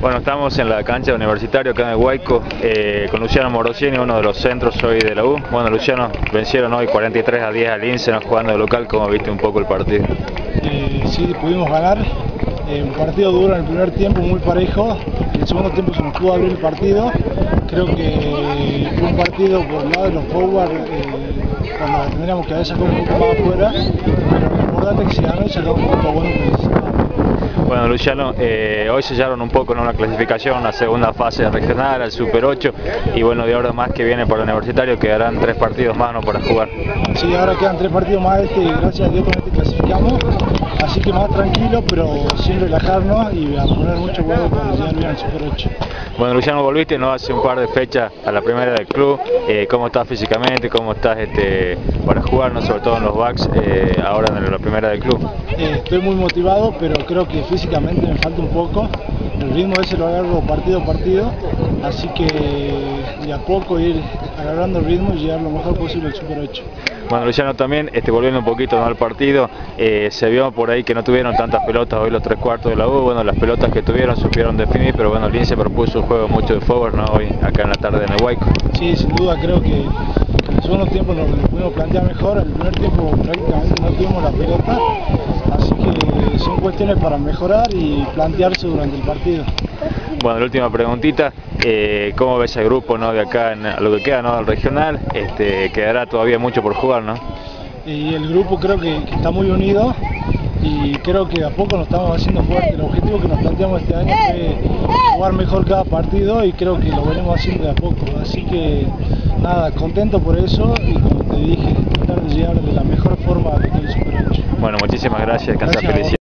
Bueno, estamos en la cancha de Universitario acá en el Huayco con Luciano Morosini, uno de los centros hoy de la U. Bueno, Luciano, vencieron hoy 43-10 al Lince, jugando de local. ¿Cómo viste un poco el partido? Sí, pudimos ganar. Un partido duro en el primer tiempo, muy parejo. En el segundo tiempo se nos pudo abrir el partido. Creo que fue un partido por el lado de los forward, cuando tendríamos que haber sacado un poco más afuera. Pero lo importante es que se ganó y sacamos un punto bueno que necesitábamos. Bueno, Luciano, hoy sellaron un poco, ¿no?, la clasificación a la segunda fase regional, al Super 8, y bueno, de ahora más que viene por el Universitario quedarán 3 partidos más, ¿no?, para jugar. Sí, ahora quedan 3 partidos más, y gracias a Dios con este clasificamos, así que más tranquilo, pero sin relajarnos y a poner mucho huevo para llegar bien al Super 8. Bueno, Luciano, volviste, ¿no?, hace un par de fechas a la primera del club. ¿Cómo estás físicamente? ¿Cómo estás para jugar, ¿no?, sobre todo en los backs, ahora en la primera del club? Estoy muy motivado, pero creo que físicamente me falta un poco. El ritmo ese lo agarro partido a partido, así que de a poco ir agarrando el ritmo y llegar lo mejor posible al Super 8. Bueno, Luciano, también volviendo un poquito, ¿no?, al partido, se vio por ahí que no tuvieron tantas pelotas hoy los 3/4 de la U. Bueno, las pelotas que tuvieron supieron definir, pero bueno, el Lince propuso un juego mucho de forward, ¿no?, hoy acá en la tarde en el Huayco. Sí, sin duda, creo que en el segundo tiempo nos pudimos plantear mejor. En el primer tiempo prácticamente no tuvimos la pelota, así que son cuestiones para mejorar y plantearse durante el partido. Bueno, la última preguntita, ¿cómo ves el grupo, ¿no?, de acá a lo que queda, ¿no?, del regional? Quedará todavía mucho por jugar, ¿no? Y el grupo creo que está muy unido y creo que de a poco nos estamos haciendo fuerte. El objetivo que nos planteamos este año fue jugar mejor cada partido y creo que lo venimos haciendo de a poco. Así que nada, contento por eso y como te dije, tratar de llegar de la mejor forma a el Super 8. Bueno, muchísimas gracias, descansa, felicidades.